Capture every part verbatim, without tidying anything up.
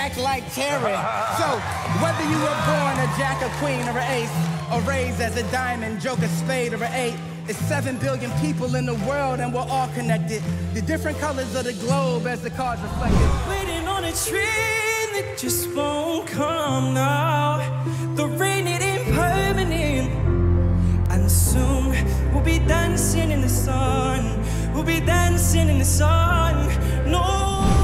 act like Terry. So, whether you were born a jack, a queen, or an ace, or raised as a diamond, joker, spade, or an eight, it's seven billion people in the world and we're all connected. The different colors of the globe as the cards reflected. Waiting on a train that just won't come now. The rain, it ain't permanent. And soon we'll be dancing in the sun. We'll be dancing in the sun. No.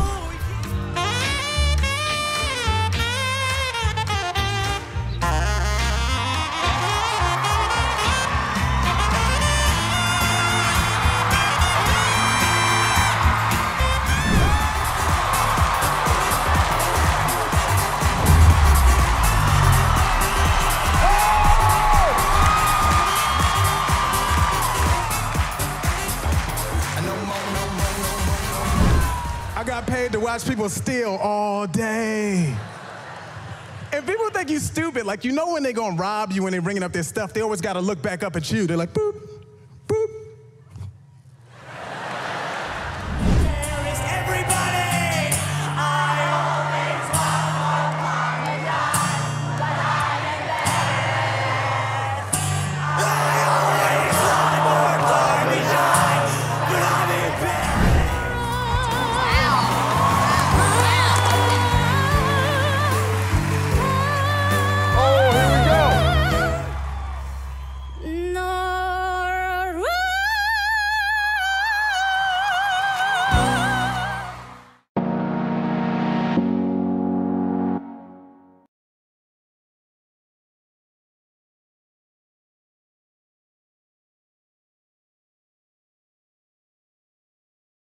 I got paid to watch people steal all day. And people think you stupid. Like, you know when they gonna rob you when they bringing up their stuff, they always gotta look back up at you. They're like, boop.